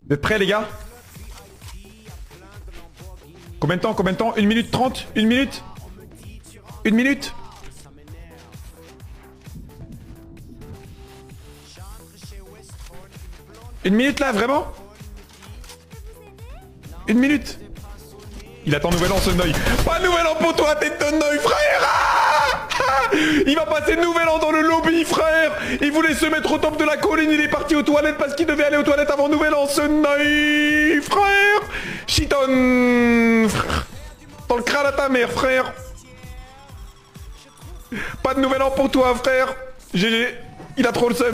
Vous êtes prêts les gars? Combien de temps? Combien de temps? 1 minute 30? 1 minute? 1 minute? Une minute là, vraiment? 1 minute? Il attend nouvel an, Sunnoy. Pas nouvel an pour toi, t'es Sunnoy, frère! Il va passer nouvel an dans le lobby, frère! Il voulait se mettre au top de la colline, il est parti aux toilettes parce qu'il devait aller aux toilettes avant nouvel an, Sunnoy, frère! Chiton, frère! Dans le crâne à ta mère, frère! Pas de nouvel an pour toi, frère! GG, il a trop le seum.